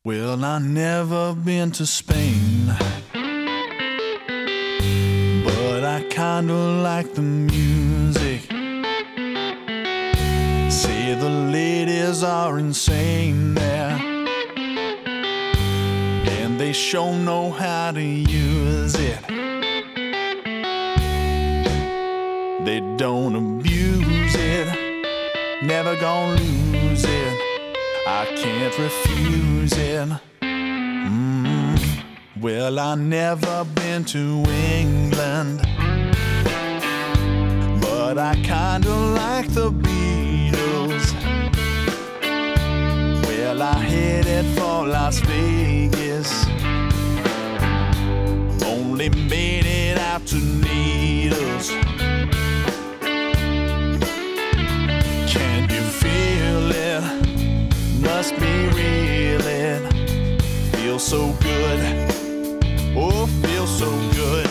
Well, I never been to Spain, but I kinda like the music. Say the ladies are insane there, and they sure know how to use it. They don't abuse it, never gonna lose it. I can't refuse it. Well, I never been to England, but I kinda like the Beatles. Well, I headed for Las Vegas, only made it out to Needles. Can you feel it? Must be real, it feels so good, oh, feels so good.